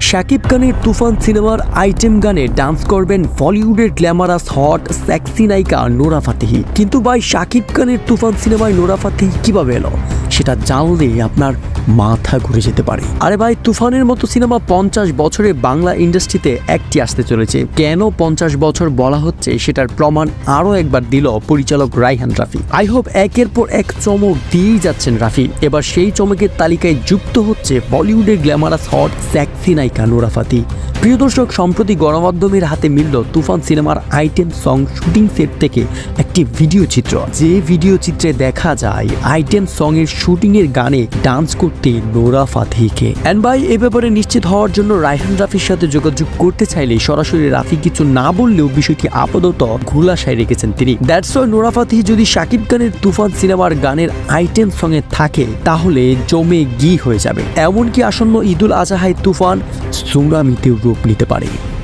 শাকিব খানের তুফান সিনেমার আইটেম গানে ডান্স করবেন বলিউডের গ্ল্যামারাস হট সেক্সি নায়িকা নোরা ফাতেহি। কিন্তু ভাই শাকিব খানের তুফান সিনেমায় নোরা ফাতেহি কিভাবে এলো সেটা জানলে আপনার মাথা ঘুরে যেতে পারে। আরে ভাই, তুফানের মতো সিনেমা 50 বছরে বাংলা ইন্ডাস্ট্রিতে একটি আসতে চলেছে। কেন 50 বছর বলা হচ্ছে সেটার প্রমাণ আরো একবার দিল পরিচালক রায়হান রাফি। আই হোপ একের পর এক চমক দিয়েই যাচ্ছেন রাফি। এবার সেই চমকের তালিকায় যুক্ত হচ্ছে বলিউডের গ্ল্যামারাস হট সেক্সি নায়িকা নোরা ফাতেহি। প্রিয় দর্শক, সম্প্রতি গণমাধ্যমের হাতে মিলল তুফান সিনেমার আইটেম সং শুটিং সেট থেকে একটি ভিডিও চিত্র। যে ভিডিও চিত্রে দেখা যায় আইটেম সং এর শুটিং এর গানে ডান্স করতে নোরা ফাতেহিকে। এন্ড ভাই, এ ব্যাপারে নিশ্চিত হওয়ার জন্য রায়হান রাফির সাথে যোগাযোগ করতে চাইলে সরাসরি রাফি কিছু না বললেও বিষয়টি আপাতত খোলাসায় রেখেছেন তিনি। দ্যাটস ওয়াই নোরা ফাতেহি যদি শাকিব খানের তুফান সিনেমার গানের আইটেম সং এ থাকে তাহলে জমে গি হয়ে যাবে। এমনকি আসন্ন ঈদুল আজহায় তুফান সুনামিতে রূপ নিতে পারে।